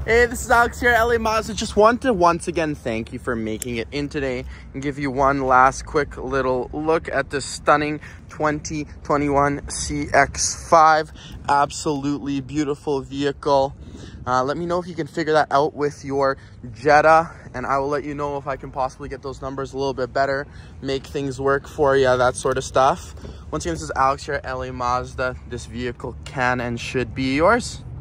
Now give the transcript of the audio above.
Hey, this is Alex here at LA Mazda. Just want to once again thank you for making it in today and give you one last quick little look at this stunning 2021 CX-5. Absolutely beautiful vehicle. Let me know if you can figure that out with your Jetta, and I will let you know if I can possibly get those numbers a little bit better, make things work for you, that sort of stuff. Once again, this is Alex here at LA Mazda. This vehicle can and should be yours.